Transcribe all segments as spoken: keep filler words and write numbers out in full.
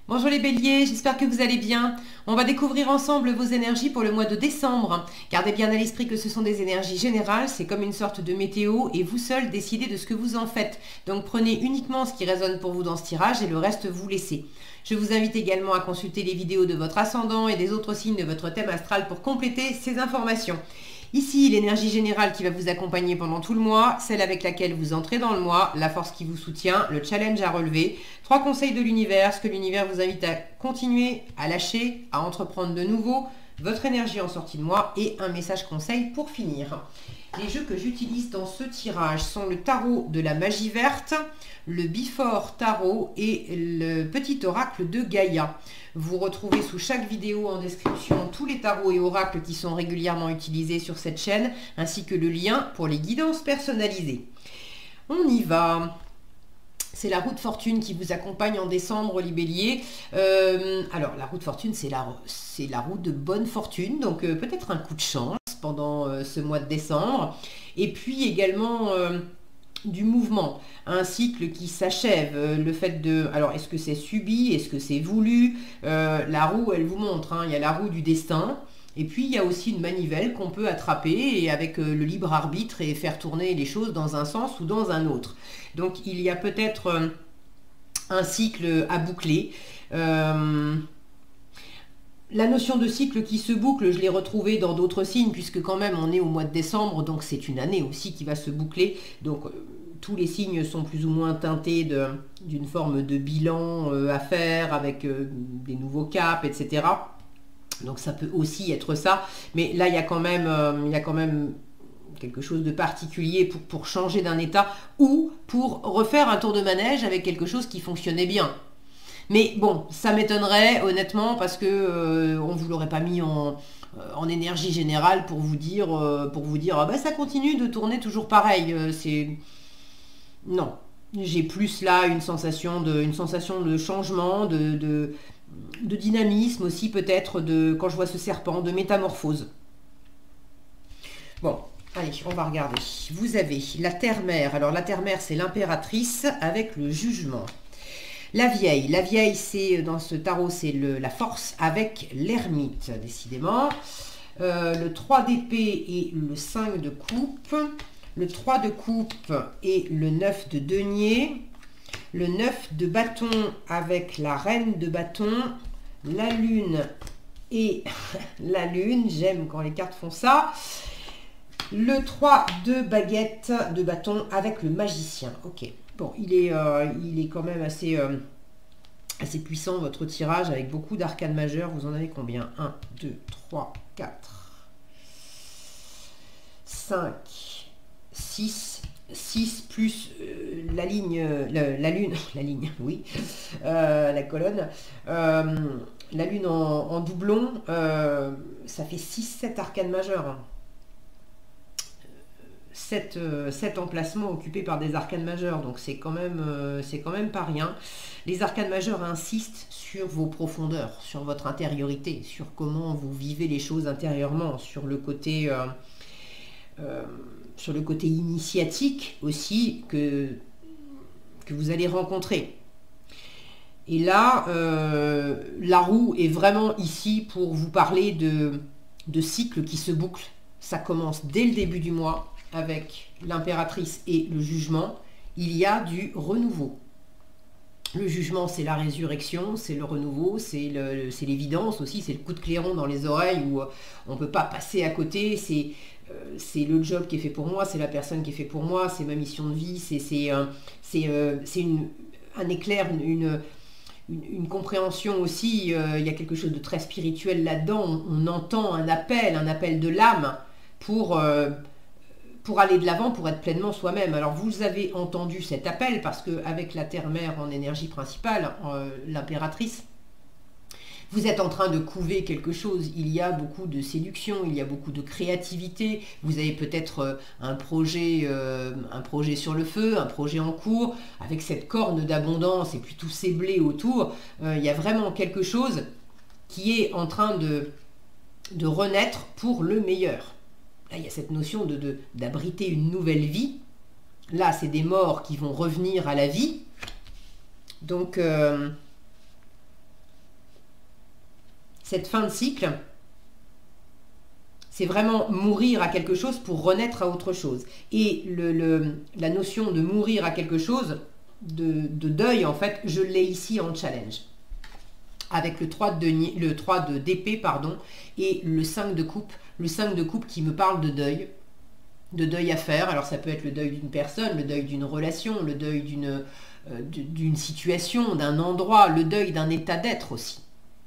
Bonjour les béliers, j'espère que vous allez bien. On va découvrir ensemble vos énergies pour le mois de décembre. Gardez bien à l'esprit que ce sont des énergies générales, c'est comme une sorte de météo et vous seul décidez de ce que vous en faites. Donc prenez uniquement ce qui résonne pour vous dans ce tirage et le reste vous laissez. Je vous invite également à consulter les vidéos de votre ascendant et des autres signes de votre thème astral pour compléter ces informations. Ici, l'énergie générale qui va vous accompagner pendant tout le mois, celle avec laquelle vous entrez dans le mois, la force qui vous soutient, le challenge à relever, trois conseils de l'univers, ce que l'univers vous invite à continuer, à lâcher, à entreprendre de nouveau, votre énergie en sortie de mois et un message conseil pour finir. Les jeux que j'utilise dans ce tirage sont le tarot de la magie verte, le Before Tarot et le petit oracle de Gaïa. Vous retrouvez sous chaque vidéo en description tous les tarots et oracles qui sont régulièrement utilisés sur cette chaîne, ainsi que le lien pour les guidances personnalisées. On y va. C'est la roue de fortune qui vous accompagne en décembre, les béliers. Euh, alors, la roue de fortune, c'est la, c'est la roue de bonne fortune, donc euh, peut-être un coup de chance pendant euh, ce mois de décembre. Et puis également euh, du mouvement, un cycle qui s'achève. Euh, le fait de... Alors, est-ce que c'est subi? Est-ce que c'est voulu? euh, La roue, elle vous montre, hein, il y a la roue du destin. Et puis, il y a aussi une manivelle qu'on peut attraper et avec euh, le libre arbitre et faire tourner les choses dans un sens ou dans un autre. Donc, il y a peut-être euh, un cycle à boucler. Euh, la notion de cycle qui se boucle, je l'ai retrouvée dans d'autres signes, puisque quand même, on est au mois de décembre, donc c'est une année aussi qui va se boucler. Donc, euh, tous les signes sont plus ou moins teintés d'une forme de bilan euh, à faire avec euh, des nouveaux caps, et cetera. Donc ça peut aussi être ça, mais là il y a quand même, euh, il y a quand même quelque chose de particulier pour, pour changer d'un état ou pour refaire un tour de manège avec quelque chose qui fonctionnait bien. Mais bon, ça m'étonnerait honnêtement parce que euh, on vous l'aurait pas mis en, en énergie générale pour vous dire, euh, pour vous dire ah bah ça continue de tourner toujours pareil. Euh, c'est non, j'ai plus là une sensation de, une sensation de changement, de, de de dynamisme aussi peut-être, de quand je vois ce serpent, de métamorphose. Bon, allez, on va regarder. Vous avez la terre-mère. Alors la terre-mère, c'est l'impératrice avec le jugement. La vieille. La vieille, c'est dans ce tarot, c'est la force avec l'ermite, décidément. Euh, le trois d'épée et le cinq de coupe. Le trois de coupe et le neuf de denier. Le neuf de bâton avec la reine de bâton, la lune et la lune, j'aime quand les cartes font ça. Le trois de baguette de bâton avec le magicien. Ok, bon, il est, euh, il est quand même assez, euh, assez puissant votre tirage avec beaucoup d'arcanes majeures. Vous en avez combien? Un, deux, trois, quatre, cinq, six. six plus euh, la ligne, la, la lune, la ligne, oui, euh, la colonne, euh, la lune en, en doublon, euh, ça fait six sept arcanes majeures. sept, euh, sept emplacements occupés par des arcanes majeures, donc c'est quand même, euh, c'est quand même pas rien. Les arcanes majeures insistent sur vos profondeurs, sur votre intériorité, sur comment vous vivez les choses intérieurement, sur le côté... Euh, euh, sur le côté initiatique aussi que, que vous allez rencontrer. Et là, euh, la roue est vraiment ici pour vous parler de, de cycles qui se bouclent. Ça commence dès le début du mois avec l'impératrice et le jugement. Il y a du renouveau. Le jugement, c'est la résurrection, c'est le renouveau, c'est l'évidence aussi, c'est le coup de clairon dans les oreilles où on ne peut pas passer à côté, c'est euh, c'est le job qui est fait pour moi, c'est la personne qui est fait pour moi, c'est ma mission de vie, c'est euh, euh, un éclair, une, une, une, une compréhension aussi, euh, il y a quelque chose de très spirituel là-dedans, on, on entend un appel, un appel de l'âme pour... Euh, pour aller de l'avant, pour être pleinement soi-même. Alors vous avez entendu cet appel parce qu'avec la terre-mère en énergie principale, euh, l'impératrice, vous êtes en train de couver quelque chose. Il y a beaucoup de séduction, il y a beaucoup de créativité. Vous avez peut-être euh, un projet, euh, un projet sur le feu, un projet en cours, avec cette corne d'abondance et puis tous ces blés autour. Euh, il y a vraiment quelque chose qui est en train de, de renaître pour le meilleur. Là, il y a cette notion de, de, d'abriter une nouvelle vie. Là, c'est des morts qui vont revenir à la vie. Donc, euh, cette fin de cycle, c'est vraiment mourir à quelque chose pour renaître à autre chose. Et le, le, la notion de mourir à quelque chose, de, de deuil, en fait, je l'ai ici en challenge. Avec le trois de denier, le trois de d'épée, pardon, et le cinq de coupe. Le cinq de coupe qui me parle de deuil, de deuil à faire. Alors ça peut être le deuil d'une personne, le deuil d'une relation, le deuil d'une euh, d'une situation, d'un endroit, le deuil d'un état d'être aussi.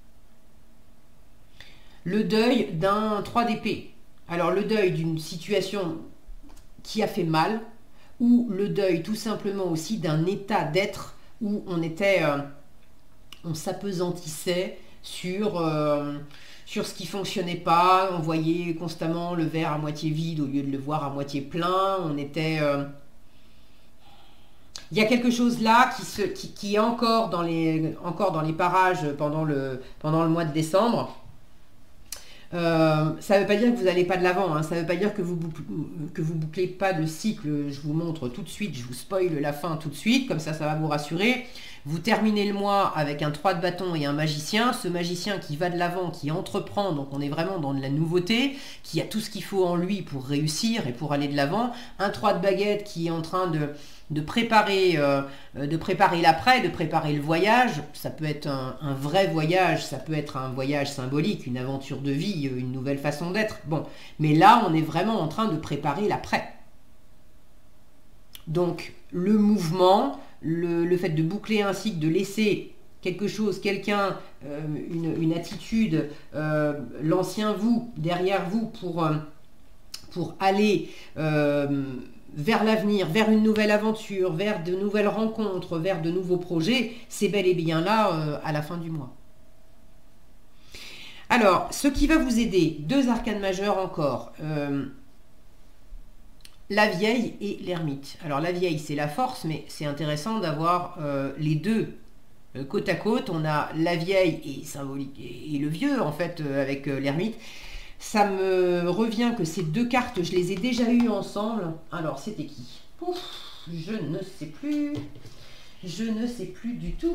Le deuil d'un trois d'épée. Alors le deuil d'une situation qui a fait mal, ou le deuil tout simplement aussi d'un état d'être où on était, euh, on s'apesantissait sur, euh, sur ce qui fonctionnait pas, on voyait constamment le verre à moitié vide au lieu de le voir à moitié plein, on était... Euh, il y a quelque chose là qui, se, qui, qui est encore dans, les, encore dans les parages pendant le, pendant le mois de décembre. Euh, ça ne veut pas dire que vous n'allez pas de l'avant, hein. Ça ne veut pas dire que vous que vous bouclez pas le cycle. Je vous montre tout de suite, je vous spoil la fin tout de suite, comme ça ça va vous rassurer. Vous terminez le mois avec un trois de bâton et un magicien, ce magicien qui va de l'avant, qui entreprend, donc on est vraiment dans de la nouveauté, qui a tout ce qu'il faut en lui pour réussir et pour aller de l'avant. Un trois de baguette qui est en train de de préparer, euh, de préparer l'après, de préparer le voyage. Ça peut être un, un vrai voyage, ça peut être un voyage symbolique, une aventure de vie, une nouvelle façon d'être. Bon, mais là, on est vraiment en train de préparer l'après. Donc, le mouvement, le, le fait de boucler un cycle, de laisser quelque chose, quelqu'un, euh, une, une attitude, euh, l'ancien vous, derrière vous, pour, euh, pour aller... Euh, vers l'avenir, vers une nouvelle aventure, vers de nouvelles rencontres, vers de nouveaux projets, c'est bel et bien là euh, à la fin du mois. Alors, ce qui va vous aider, deux arcanes majeures encore, euh, la vieille et l'ermite. Alors la vieille, c'est la force, mais c'est intéressant d'avoir euh, les deux euh, côte à côte. On a la vieille et symbolique et, et le vieux, en fait, euh, avec euh, l'ermite. Ça me revient que ces deux cartes, je les ai déjà eues ensemble. Alors, c'était qui? Ouf, je ne sais plus. Je ne sais plus du tout.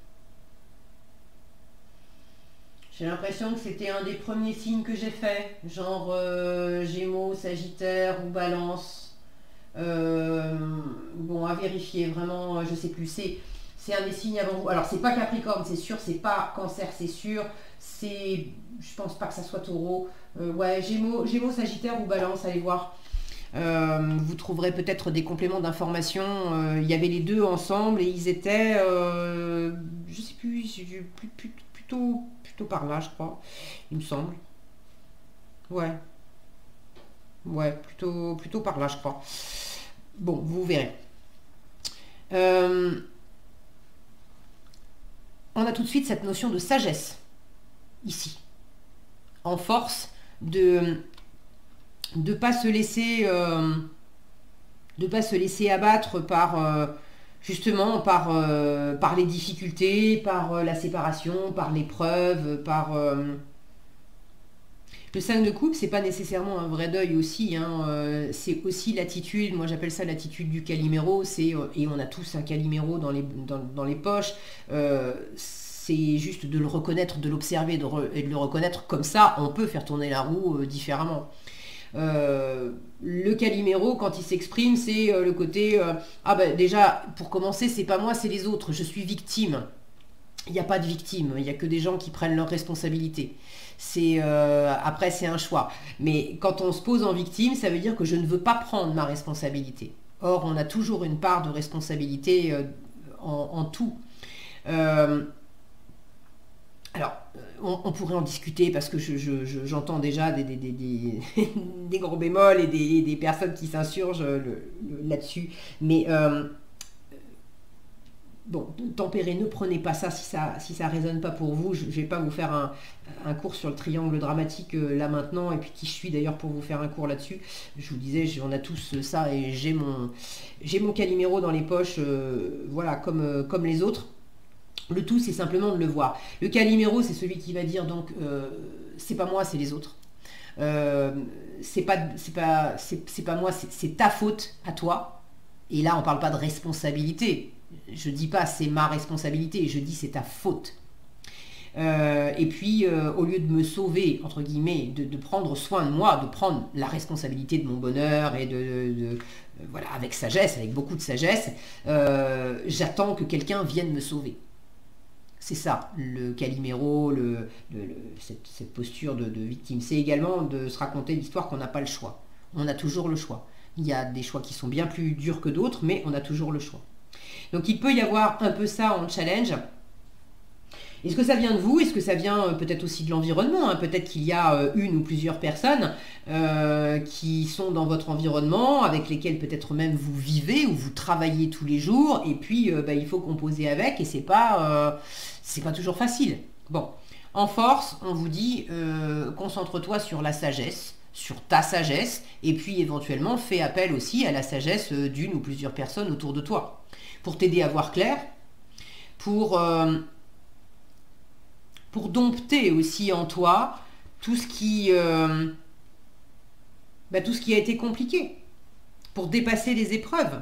J'ai l'impression que c'était un des premiers signes que j'ai fait. Genre euh, Gémeaux, Sagittaire ou Balance. Euh, bon, à vérifier, vraiment, je ne sais plus. C'est... C'est un des signes avant vous. Alors, c'est pas Capricorne, c'est sûr. C'est pas Cancer, c'est sûr. C'est... Je pense pas que ça soit Taureau. Euh, ouais, Gémeaux, Gémeaux, Sagittaire ou Balance, allez voir. Euh, vous trouverez peut-être des compléments d'information. Euh, il y avait les deux ensemble et ils étaient... Euh, je sais plus, plus, plutôt, plutôt par là, je crois. Il me semble. Ouais. Ouais, plutôt, plutôt par là, je crois. Bon, vous verrez. Euh... On a tout de suite cette notion de sagesse, ici, en force, de ne pas se laisser, euh, de pas se laisser abattre par, euh, justement, par, euh, par les difficultés, par euh, la séparation, par l'épreuve, par... Euh... Le cinq de coupe, c'est pas nécessairement un vrai deuil aussi, hein, euh, c'est aussi l'attitude, moi j'appelle ça l'attitude du Calimero, c'est, euh, et on a tous un Calimero dans les, dans, dans les poches, euh, c'est juste de le reconnaître, de l'observer de re, et de le reconnaître, comme ça on peut faire tourner la roue euh, différemment. Euh, le Calimero, quand il s'exprime, c'est euh, le côté, euh, ah ben déjà, pour commencer, c'est pas moi, c'est les autres, je suis victime. Il n'y a pas de victime, il n'y a que des gens qui prennent leurs responsabilités. C'est, euh, après, c'est un choix. Mais quand on se pose en victime, ça veut dire que je ne veux pas prendre ma responsabilité. Or, on a toujours une part de responsabilité euh, en, en tout. Euh, alors, on, on pourrait en discuter parce que je, je, je, j'entends déjà des, des, des, des, des gros bémols et des, des personnes qui s'insurgent le, le, là-dessus. Mais... Euh, Bon, tempérez, ne prenez pas ça si ça si ça résonne pas pour vous. Je ne vais pas vous faire un, un cours sur le triangle dramatique euh, là maintenant, et puis qui je suis d'ailleurs pour vous faire un cours là-dessus. Je vous disais, on a tous ça, et j'ai mon j'ai mon Calimero dans les poches, euh, voilà, comme, euh, comme les autres. Le tout, c'est simplement de le voir. Le Calimero, c'est celui qui va dire, donc, euh, c'est pas moi, c'est les autres. Euh, c'est pas, c'est pas, c'est, c'est pas moi, c'est, c'est ta faute à toi. Et là, on parle pas de responsabilité. Je dis pas c'est ma responsabilité, je dis c'est ta faute. Euh, et puis, euh, au lieu de me sauver, entre guillemets, de, de prendre soin de moi, de prendre la responsabilité de mon bonheur et de, de, de euh, voilà, avec sagesse, avec beaucoup de sagesse, euh, j'attends que quelqu'un vienne me sauver. C'est ça, le Calimero, le, le, le, cette, cette posture de, de victime. C'est également de se raconter l'histoire qu'on n'a pas le choix. On a toujours le choix. Il y a des choix qui sont bien plus durs que d'autres, mais on a toujours le choix. Donc il peut y avoir un peu ça en challenge. Est-ce que ça vient de vous? Est-ce que ça vient euh, peut-être aussi de l'environnement, hein? Peut-être qu'il y a euh, une ou plusieurs personnes euh, qui sont dans votre environnement, avec lesquelles peut-être même vous vivez ou vous travaillez tous les jours, et puis euh, bah, il faut composer avec, et c'est pas, euh, c'est pas toujours facile. Bon, en force, on vous dit, euh, concentre-toi sur la sagesse, sur ta sagesse, et puis éventuellement fais appel aussi à la sagesse euh, d'une ou plusieurs personnes autour de toi, pour t'aider à voir clair, pour... Euh, pour dompter aussi en toi tout ce qui, euh, bah, tout ce qui a été compliqué, pour dépasser les épreuves.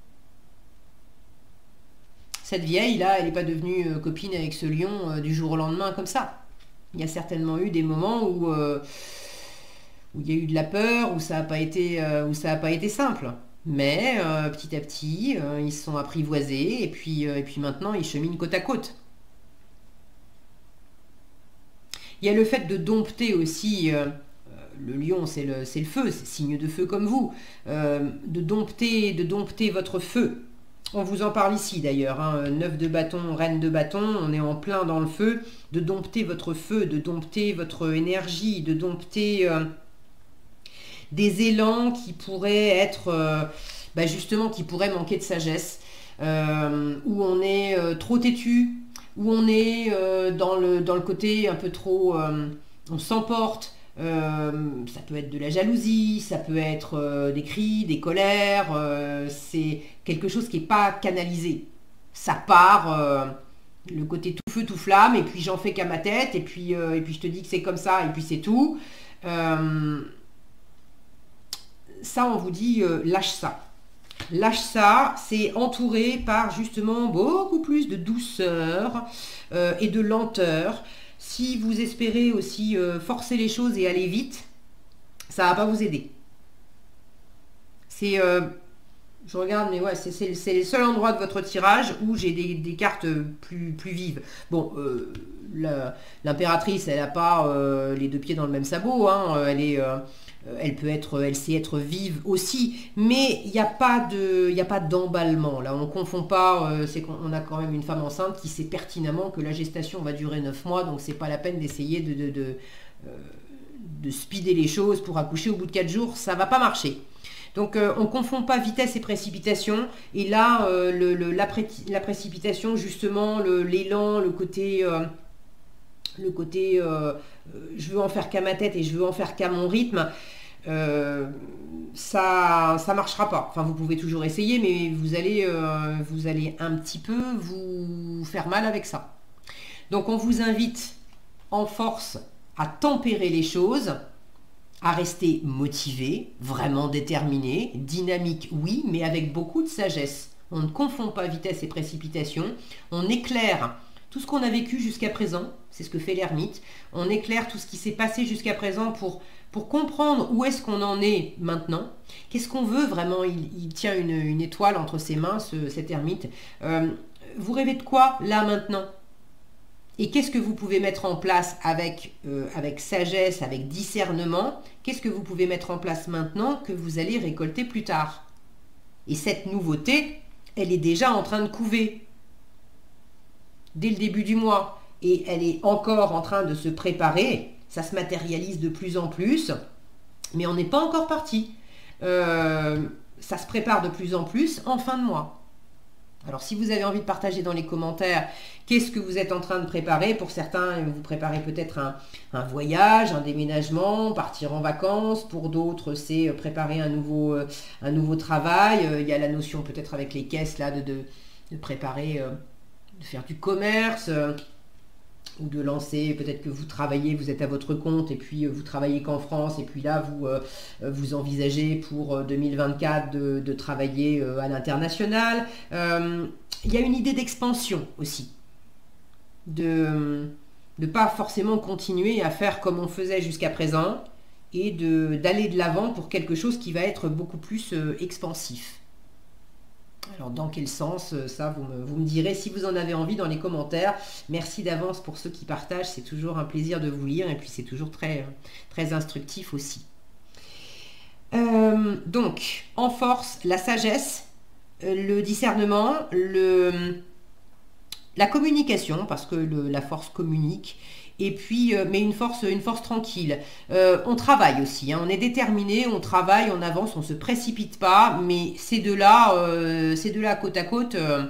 Cette vieille-là, elle n'est pas devenue euh, copine avec ce lion euh, du jour au lendemain comme ça. Il y a certainement eu des moments où, euh, où il y a eu de la peur, où ça n'a pas été, euh, où ça n'a pas été simple. Mais euh, petit à petit, euh, ils se sont apprivoisés, et puis, euh, et puis maintenant, ils cheminent côte à côte. Il y a le fait de dompter aussi, euh, le lion c'est le, c'est le feu, c'est signe de feu comme vous, euh, de, dompter, de dompter votre feu. On vous en parle ici d'ailleurs, hein, neuf de bâton, reine de bâton, on est en plein dans le feu, de dompter votre feu, de dompter votre énergie, de dompter euh, des élans qui pourraient être, euh, bah justement, qui pourraient manquer de sagesse, euh, où on est euh, trop têtu, où on est euh, dans, le, dans le côté un peu trop, euh, on s'emporte, euh, ça peut être de la jalousie, ça peut être euh, des cris, des colères, euh, c'est quelque chose qui n'est pas canalisé. Ça part, euh, le côté tout feu, tout flamme, et puis j'en fais qu'à ma tête, et puis, euh, et puis je te dis que c'est comme ça, et puis c'est tout. Euh, ça, on vous dit, euh, lâche ça. Lâche ça, c'est entouré par justement beaucoup plus de douceur euh, et de lenteur. Si vous espérez aussi euh, forcer les choses et aller vite, ça ne va pas vous aider. C'est, euh, je regarde, mais ouais, c'est le seul endroit de votre tirage où j'ai des, des cartes plus, plus vives. Bon, euh, l'impératrice, elle n'a pas euh, les deux pieds dans le même sabot, hein, elle est... Euh, Elle peut être, elle sait être vive aussi, mais il n'y a pas de, il n'y a pas d'emballement. Là, on ne confond pas. Euh, c'est qu'on a quand même une femme enceinte qui sait pertinemment que la gestation va durer neuf mois, donc c'est pas la peine d'essayer de, de, de, euh, de speeder les choses pour accoucher au bout de quatre jours. Ça va pas marcher. Donc euh, on ne confond pas vitesse et précipitation. Et là, euh, le, le, la, pré la précipitation, justement, l'élan, le, le côté, euh, le côté, euh, je veux en faire qu'à ma tête et je veux en faire qu'à mon rythme. Euh, ça ça marchera pas. Enfin, vous pouvez toujours essayer, mais vous allez, euh, vous allez un petit peu vous faire mal avec ça. Donc on vous invite en force à tempérer les choses, à rester motivé, vraiment déterminé, dynamique, oui, mais avec beaucoup de sagesse. On ne confond pas vitesse et précipitation. On éclaire tout ce qu'on a vécu jusqu'à présent, c'est ce que fait l'ermite. On éclaire tout ce qui s'est passé jusqu'à présent pour, pour comprendre où est-ce qu'on en est maintenant. Qu'est-ce qu'on veut vraiment? il, il tient une, une étoile entre ses mains, ce, cet ermite. Euh, vous rêvez de quoi, là, maintenant? Et qu'est-ce que vous pouvez mettre en place avec, euh, avec sagesse, avec discernement? Qu'est-ce que vous pouvez mettre en place maintenant que vous allez récolter plus tard? Et cette nouveauté, elle est déjà en train de couver dès le début du mois. Et elle est encore en train de se préparer. Ça se matérialise de plus en plus. Mais on n'est pas encore parti. Euh, ça se prépare de plus en plus en fin de mois. Alors si vous avez envie de partager dans les commentaires qu'est-ce que vous êtes en train de préparer, pour certains vous préparez peut-être un, un voyage, un déménagement, partir en vacances, pour d'autres c'est préparer un nouveau, un nouveau travail, il y a la notion peut-être avec les caisses là de, de, de préparer, de faire du commerce, ou de lancer, peut-être que vous travaillez, vous êtes à votre compte et puis vous travaillez qu'en France et puis là vous, euh, vous envisagez pour deux mille vingt-quatre de, de travailler à l'international. Euh, il y a une idée d'expansion aussi, de, de pas forcément continuer à faire comme on faisait jusqu'à présent et de d'aller de l'avant pour quelque chose qui va être beaucoup plus euh, expansif. Alors dans quel sens, ça vous me, vous me direz si vous en avez envie dans les commentaires. Merci d'avance pour ceux qui partagent, c'est toujours un plaisir de vous lire et puis c'est toujours très, très instructif aussi. Euh, donc en force, la sagesse, le discernement, le, la communication, parce que le, la force communique, et puis, euh, mais une force, une force tranquille. Euh, on travaille aussi, hein, on est déterminé, on travaille, on avance, on ne se précipite pas, mais ces deux-là, euh, ces deux-là côte à côte, euh,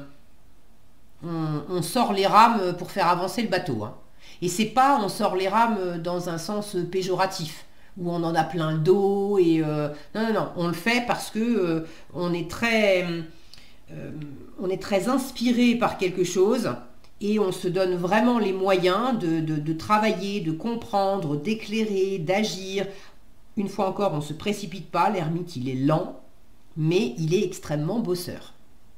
on, on sort les rames pour faire avancer le bateau. Hein. Et c'est pas on sort les rames dans un sens péjoratif, où on en a plein le dos, et euh, non, non, non, on le fait parce que euh, on est très, euh, on est très inspiré par quelque chose, et on se donne vraiment les moyens de, de, de travailler, de comprendre, d'éclairer, d'agir. Une fois encore, on ne se précipite pas, l'ermite il est lent, mais il est extrêmement bosseur.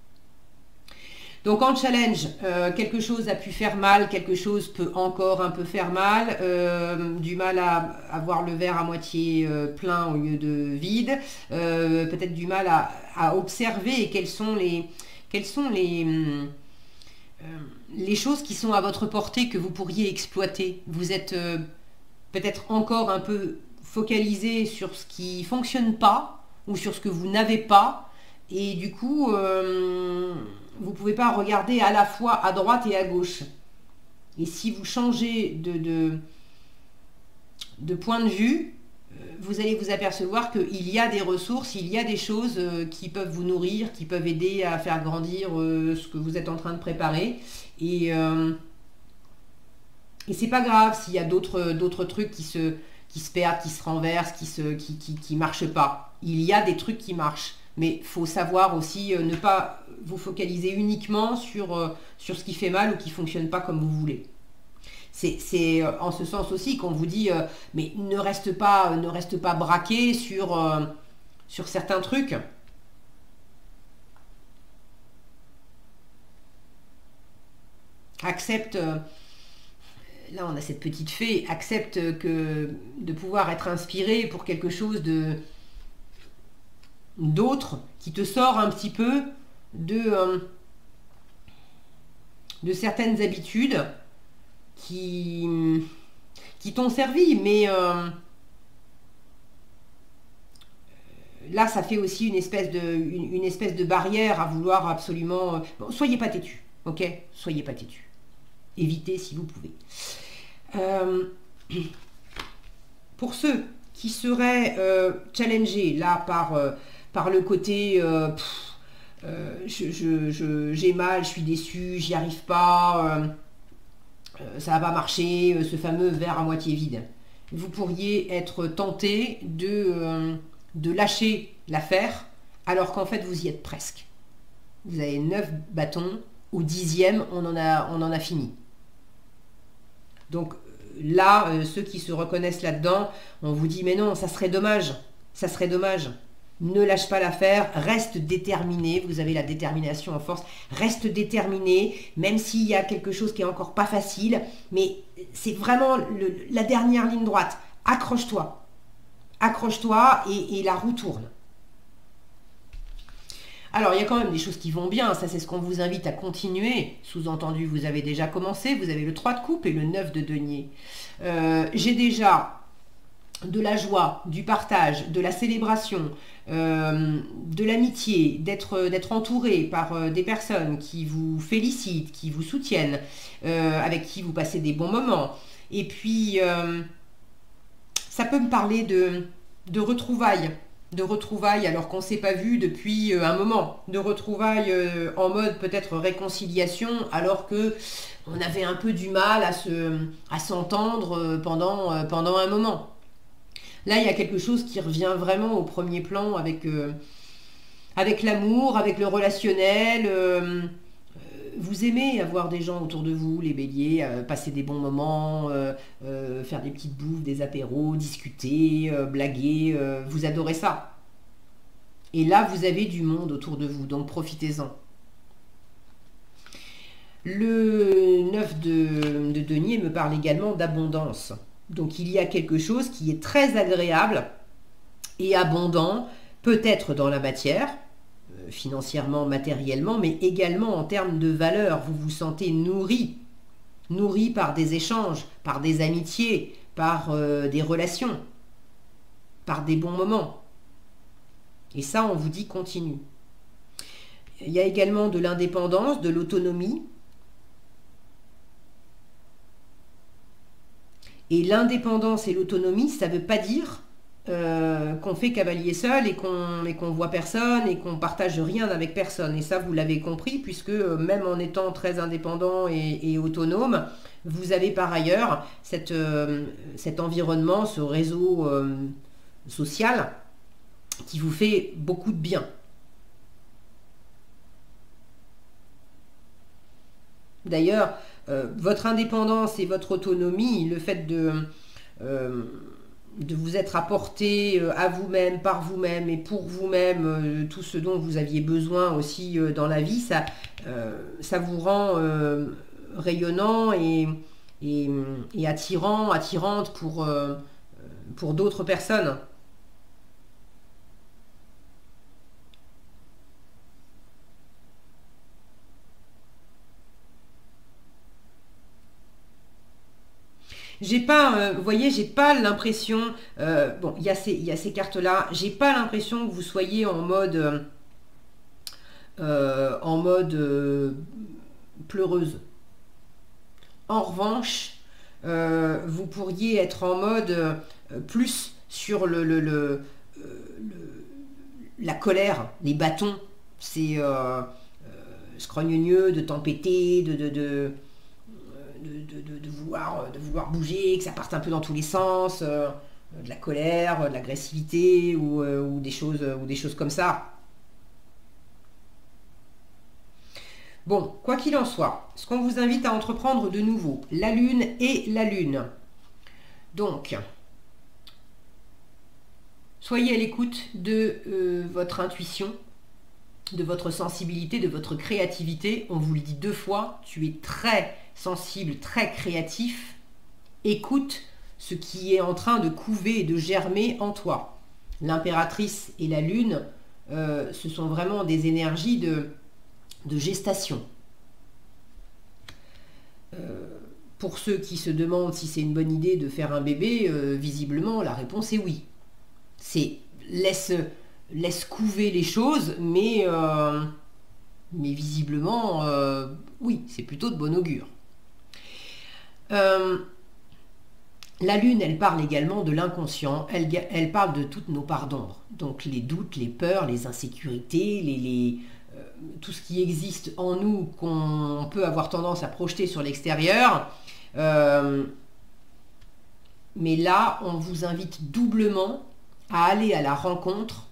Donc en challenge, euh, quelque chose a pu faire mal, quelque chose peut encore un peu faire mal, euh, du mal à avoir le verre à moitié euh, plein au lieu de vide, euh, peut-être du mal à, à observer quels sont les... Quels sont les euh, les choses qui sont à votre portée que vous pourriez exploiter. Vous êtes euh, peut-être encore un peu focalisé sur ce qui ne fonctionne pas ou sur ce que vous n'avez pas, et du coup euh, vous ne pouvez pas regarder à la fois à droite et à gauche. Et si vous changez de, de, de point de vue, vous allez vous apercevoir qu'il y a des ressources, il y a des choses qui peuvent vous nourrir, qui peuvent aider à faire grandir ce que vous êtes en train de préparer. Et, euh, et c'est pas grave s'il y a d'autres d'autres trucs qui se, qui se perdent, qui se renversent, qui ne qui, qui, qui marchent pas. Il y a des trucs qui marchent. Mais il faut savoir aussi ne pas vous focaliser uniquement sur, sur ce qui fait mal ou qui ne fonctionne pas comme vous voulez. C'est en ce sens aussi qu'on vous dit, euh, mais ne reste pas, ne reste pas braqué sur, euh, sur certains trucs. Accepte, euh, là on a cette petite fée, accepte que de pouvoir être inspiré pour quelque chose de d'autre qui te sort un petit peu de, euh, de certaines habitudes qui, qui t'ont servi, mais euh, là ça fait aussi une espèce de, une, une espèce de barrière à vouloir absolument... Bon, soyez pas têtu, ok? Soyez pas têtu. Évitez si vous pouvez. Euh, pour ceux qui seraient euh, challengés là par, euh, par le côté euh, pff, euh, je, je, je, j'ai mal, je suis déçu, j'y arrive pas, euh, euh, ça va pas marcher, euh, ce fameux verre à moitié vide. Vous pourriez être tenté de, euh, de lâcher l'affaire alors qu'en fait vous y êtes presque. Vous avez neuf bâtons, au dixième on en a, on en a fini. Donc là, euh, ceux qui se reconnaissent là-dedans, on vous dit mais non, ça serait dommage, ça serait dommage. Ne lâche pas l'affaire, reste déterminé, vous avez la détermination en force, reste déterminé, même s'il y a quelque chose qui est encore pas facile, mais c'est vraiment le, la dernière ligne droite. Accroche-toi, accroche-toi et, et la roue tourne. Alors, il y a quand même des choses qui vont bien, ça c'est ce qu'on vous invite à continuer. Sous-entendu, vous avez déjà commencé, vous avez le trois de coupe et le neuf de denier. Euh, J'ai déjà de la joie, du partage, de la célébration, euh, de l'amitié, d'être d'être entouré par euh, des personnes qui vous félicitent, qui vous soutiennent, euh, avec qui vous passez des bons moments. Et puis, euh, ça peut me parler de, de retrouvailles. de retrouvailles alors qu'on ne s'est pas vu depuis un moment, de retrouvailles en mode peut-être réconciliation alors que on avait un peu du mal à se, à s'entendre pendant, pendant un moment. Là, il y a quelque chose qui revient vraiment au premier plan avec, euh, avec l'amour, avec le relationnel. Euh, vous aimez avoir des gens autour de vous, les béliers, euh, passer des bons moments, euh, euh, faire des petites bouffes, des apéros, discuter, euh, blaguer, euh, vous adorez ça. Et là, vous avez du monde autour de vous, donc profitez-en. Le neuf de, de denier me parle également d'abondance. Donc il y a quelque chose qui est très agréable et abondant, peut-être dans la matière, euh, financièrement, matériellement, mais également en termes de valeur. Vous vous sentez nourri, nourri par des échanges, par des amitiés, par euh, des relations, par des bons moments. Et ça, on vous dit continue. Il y a également de l'indépendance, de l'autonomie. Et l'indépendance et l'autonomie, ça ne veut pas dire euh, qu'on fait cavalier seul et qu'on et qu'on voit personne et qu'on partage rien avec personne. Et ça, vous l'avez compris, puisque euh, même en étant très indépendant et, et autonome, vous avez par ailleurs cette, euh, cet environnement, ce réseau euh, social qui vous fait beaucoup de bien. D'ailleurs, euh, votre indépendance et votre autonomie, le fait de, euh, de vous être apporté euh, à vous-même, par vous-même et pour vous-même, euh, tout ce dont vous aviez besoin aussi euh, dans la vie, ça, euh, ça vous rend euh, rayonnant et, et, et attirant, attirante pour, euh, pour d'autres personnes. J'ai pas, euh, vous voyez, j'ai pas l'impression, euh, bon, il y a ces, il y a ces cartes-là, j'ai pas l'impression que vous soyez en mode, euh, en mode euh, pleureuse. En revanche, euh, vous pourriez être en mode euh, plus sur le, le, le, euh, le- la colère, les bâtons, c'est euh, euh, scrogneux de tempêter, de, de, de, de, de- de vouloir, de vouloir bouger, que ça parte un peu dans tous les sens, euh, de la colère, de l'agressivité ou, euh, ou des choses, ou des choses comme ça. Bon, quoi qu'il en soit, ce qu'on vous invite à entreprendre de nouveau, la Lune et la Lune. Donc, soyez à l'écoute de euh, votre intuition, de votre sensibilité, de votre créativité. On vous le dit deux fois, tu es très sensible, très créatif. Écoute ce qui est en train de couver et de germer en toi. L'impératrice et la Lune, euh, ce sont vraiment des énergies de, de gestation. Euh, pour ceux qui se demandent si c'est une bonne idée de faire un bébé, euh, visiblement la réponse est oui. C'est laisse, laisse couver les choses, mais, euh, mais visiblement, euh, oui, c'est plutôt de bon augure. Euh, la Lune, elle parle également de l'inconscient, elle, elle parle de toutes nos parts d'ombre. Donc les doutes, les peurs, les insécurités, les, les, euh, tout ce qui existe en nous qu'on peut avoir tendance à projeter sur l'extérieur. Euh, mais là, on vous invite doublement à aller à la rencontre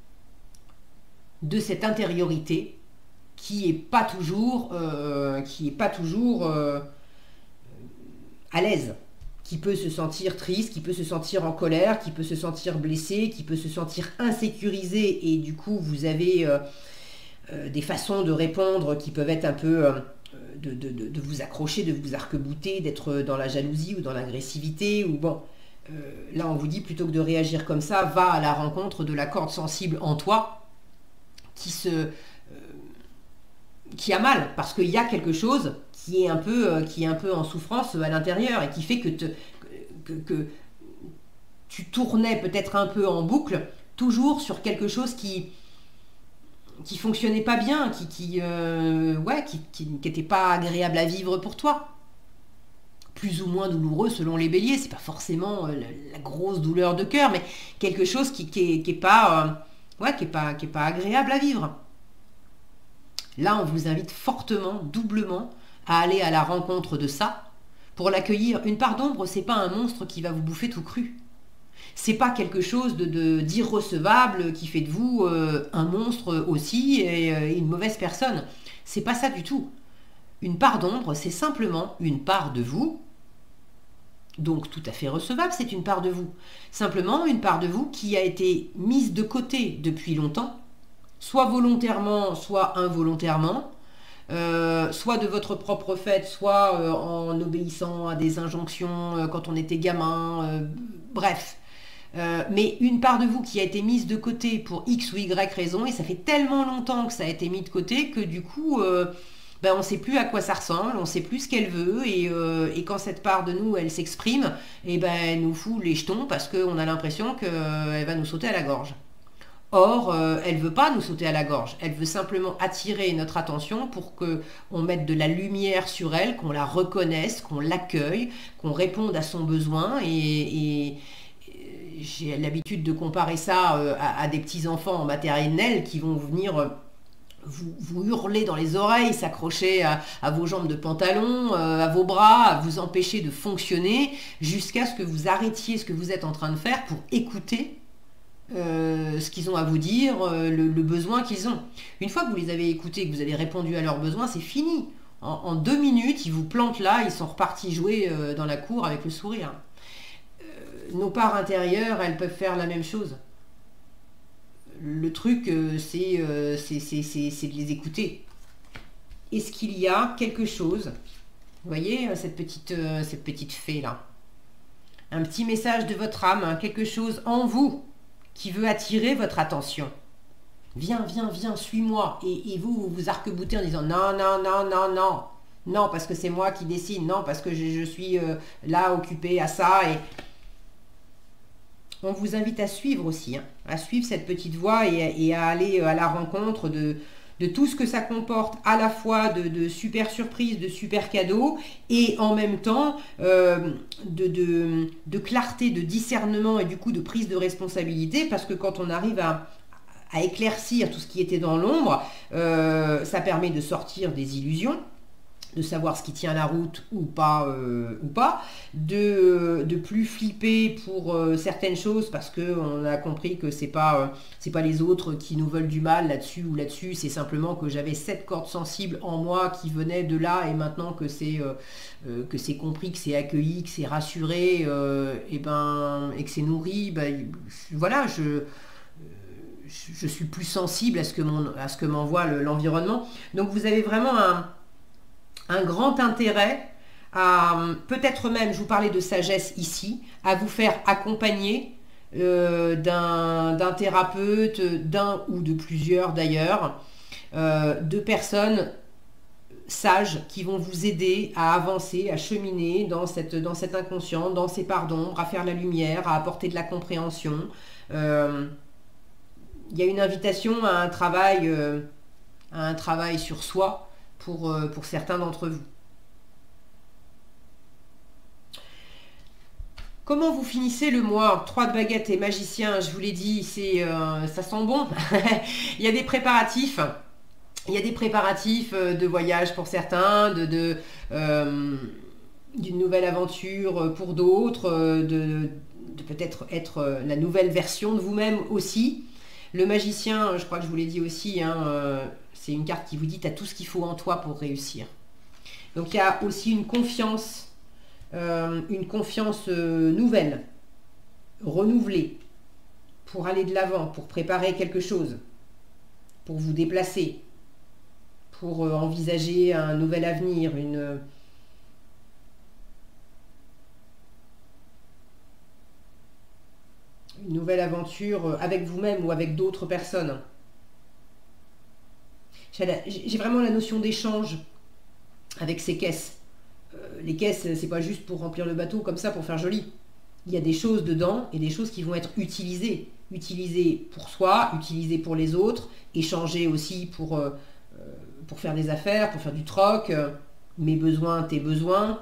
de cette intériorité qui est pas toujours, euh, qui est pas toujours euh, à l'aise, qui peut se sentir triste, qui peut se sentir en colère, qui peut se sentir blessé, qui peut se sentir insécurisé, et du coup vous avez euh, euh, des façons de répondre qui peuvent être un peu euh, de, de, de, de vous accrocher, de vous arc-bouter, d'être dans la jalousie ou dans l'agressivité, ou bon. Euh, là, on vous dit, plutôt que de réagir comme ça, va à la rencontre de la corde sensible en toi qui, se, euh, qui a mal, parce qu'il y a quelque chose qui est, un peu, euh, qui est un peu en souffrance à l'intérieur et qui fait que, te, que, que tu tournais peut-être un peu en boucle, toujours sur quelque chose qui qui fonctionnait pas bien, qui qui euh, ouais, qui, qui, qui était pas agréable à vivre pour toi. Plus ou moins douloureux selon les béliers, c'est pas forcément euh, la, la grosse douleur de cœur, mais quelque chose qui, qui, est, qui est pas euh, ouais, qui est pas qui est pas agréable à vivre. Là, on vous invite fortement, doublement, à aller à la rencontre de ça pour l'accueillir. Une part d'ombre, c'est pas un monstre qui va vous bouffer tout cru. C'est pas quelque chose de, de d'irrecevable qui fait de vous euh, un monstre aussi et euh, une mauvaise personne. C'est pas ça du tout. Une part d'ombre, c'est simplement une part de vous, donc tout à fait recevable, c'est une part de vous. Simplement une part de vous qui a été mise de côté depuis longtemps, soit volontairement, soit involontairement, euh, soit de votre propre fait, soit euh, en obéissant à des injonctions euh, quand on était gamin, euh, bref. Euh, mais une part de vous qui a été mise de côté pour X ou Y raison, et ça fait tellement longtemps que ça a été mis de côté que du coup, euh, ben, on ne sait plus à quoi ça ressemble, on ne sait plus ce qu'elle veut, et, euh, et quand cette part de nous, elle s'exprime, et ben, elle nous fout les jetons parce qu'on a l'impression qu'elle va nous sauter à la gorge. Or, euh, elle ne veut pas nous sauter à la gorge, elle veut simplement attirer notre attention pour qu'on mette de la lumière sur elle, qu'on la reconnaisse, qu'on l'accueille, qu'on réponde à son besoin, et... et j'ai l'habitude de comparer ça euh, à, à des petits-enfants en maternelle qui vont venir euh, vous, vous hurler dans les oreilles, s'accrocher à, à vos jambes de pantalon, euh, à vos bras, à vous empêcher de fonctionner jusqu'à ce que vous arrêtiez ce que vous êtes en train de faire pour écouter euh, ce qu'ils ont à vous dire, euh, le, le besoin qu'ils ont. Une fois que vous les avez écoutés, que vous avez répondu à leurs besoins, c'est fini. En, en deux minutes, ils vous plantent là, ils sont repartis jouer euh, dans la cour avec le sourire. Nos parts intérieures, elles peuvent faire la même chose. Le truc, euh, c'est euh, de les écouter. Est-ce qu'il y a quelque chose, vous voyez, cette petite, euh, cette petite fée-là, un petit message de votre âme, hein, quelque chose en vous qui veut attirer votre attention. Viens, viens, viens, suis-moi. Et, et vous, vous vous arc-boutez en disant non, non, non, non, non. Non, parce que c'est moi qui décide. Non, parce que je, je suis euh, là, occupé à ça. Et... on vous invite à suivre aussi, hein, à suivre cette petite voie et, et à aller à la rencontre de, de tout ce que ça comporte, à la fois de, de super surprises, de super cadeaux, et en même temps euh, de, de, de clarté, de discernement et du coup de prise de responsabilité, parce que quand on arrive à, à éclaircir tout ce qui était dans l'ombre, euh, ça permet de sortir des illusions, de savoir ce qui tient la route ou pas, euh, ou pas, de, de plus flipper pour euh, certaines choses parce qu'on a compris que c'est pas, euh, c'est pas les autres qui nous veulent du mal là-dessus ou là-dessus, c'est simplement que j'avais cette corde sensible en moi qui venait de là, et maintenant que c'est euh, euh, que c'est compris, que c'est accueilli, que c'est rassuré, euh, et, ben, et que c'est nourri, ben, voilà, je... je suis plus sensible à ce que mon, à ce que m'envoie l'environnement. Donc vous avez vraiment un un grand intérêt à, peut-être même, je vous parlais de sagesse ici, à vous faire accompagner euh, d'un thérapeute, d'un ou de plusieurs d'ailleurs, euh, de personnes sages qui vont vous aider à avancer, à cheminer dans, cette, dans cet inconscient, dans ces parts d'ombre, à faire la lumière, à apporter de la compréhension. Euh, il y a une invitation à un travail, euh, à un travail sur soi, Pour, euh, pour certains d'entre vous. Comment vous finissez le mois? Trois de baguettes et magicien, je vous l'ai dit, c'est euh, ça sent bon. Il y a des préparatifs. Il y a des préparatifs de voyage pour certains, de, de, euh, d'une nouvelle aventure pour d'autres, de, de peut-être être la nouvelle version de vous-même aussi. Le magicien, je crois que je vous l'ai dit aussi, hein, euh, c'est une carte qui vous dit « tu as tout ce qu'il faut en toi pour réussir ». Donc il y a aussi une confiance, euh, une confiance euh, nouvelle, renouvelée, pour aller de l'avant, pour préparer quelque chose, pour vous déplacer, pour euh, envisager un nouvel avenir, une... une nouvelle aventure avec vous-même ou avec d'autres personnes. J'ai vraiment la notion d'échange avec ces caisses. Euh, les caisses, c'est pas juste pour remplir le bateau comme ça, pour faire joli. Il y a des choses dedans et des choses qui vont être utilisées. Utilisées pour soi, utilisées pour les autres, échangées aussi pour, euh, pour faire des affaires, pour faire du troc, euh, mes besoins, tes besoins.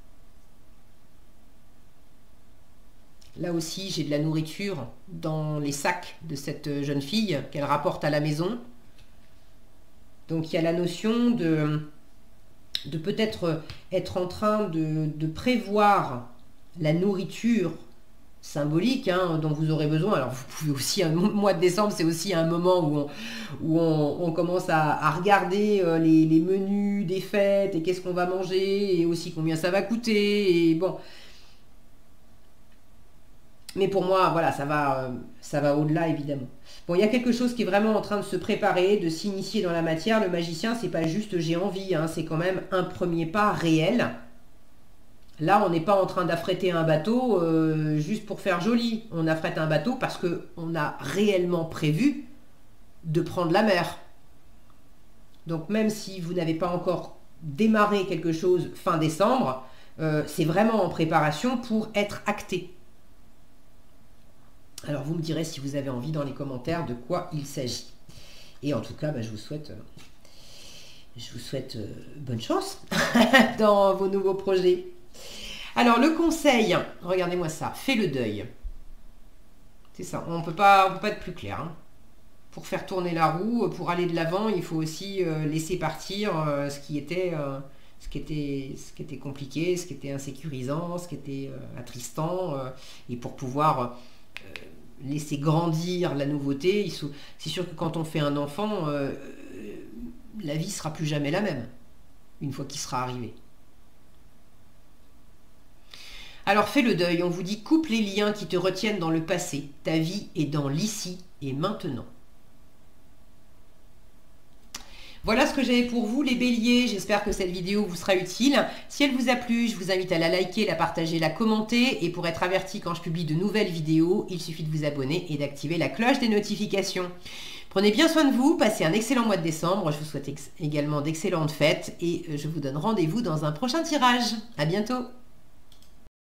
Là aussi, j'ai de la nourriture dans les sacs de cette jeune fille qu'elle rapporte à la maison. Donc il y a la notion de, de peut-être être en train de, de prévoir la nourriture symbolique hein, dont vous aurez besoin. Alors vous pouvez aussi, un mois de décembre, c'est aussi un moment où on, où on, on commence à, à regarder les, les menus des fêtes et qu'est-ce qu'on va manger et aussi combien ça va coûter. Et bon... Mais pour moi, voilà, ça va, euh, ça va au-delà, évidemment. Bon, il y a quelque chose qui est vraiment en train de se préparer, de s'initier dans la matière. Le magicien, c'est pas juste j'ai envie, hein, c'est quand même un premier pas réel. Là, on n'est pas en train d'affréter un bateau euh, juste pour faire joli. On affrète un bateau parce qu'on a réellement prévu de prendre la mer. Donc même si vous n'avez pas encore démarré quelque chose fin décembre, euh, c'est vraiment en préparation pour être acté. Alors vous me direz si vous avez envie dans les commentaires de quoi il s'agit. Et en tout cas, bah, je vous souhaite, euh, je vous souhaite euh, bonne chance dans vos nouveaux projets. Alors le conseil, regardez-moi ça, fais le deuil. C'est ça, on ne peut pas être plus clair. Hein. Pour faire tourner la roue, pour aller de l'avant, il faut aussi euh, laisser partir euh, ce, qui était, euh, ce, qui était, ce qui était compliqué, ce qui était insécurisant, ce qui était euh, attristant. Euh, et pour pouvoir euh, laisser grandir la nouveauté, c'est sûr que quand on fait un enfant, euh, la vie sera plus jamais la même, une fois qu'il sera arrivé. Alors fais le deuil, on vous dit coupe les liens qui te retiennent dans le passé, ta vie est dans l'ici et maintenant. Voilà ce que j'avais pour vous les béliers, j'espère que cette vidéo vous sera utile. Si elle vous a plu, je vous invite à la liker, la partager, la commenter. Et pour être averti quand je publie de nouvelles vidéos, il suffit de vous abonner et d'activer la cloche des notifications. Prenez bien soin de vous, passez un excellent mois de décembre. Je vous souhaite également d'excellentes fêtes et je vous donne rendez-vous dans un prochain tirage. À bientôt.